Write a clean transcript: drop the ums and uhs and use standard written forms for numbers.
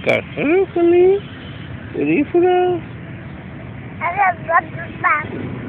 Careful, Kali. Ready for us? I have got the back.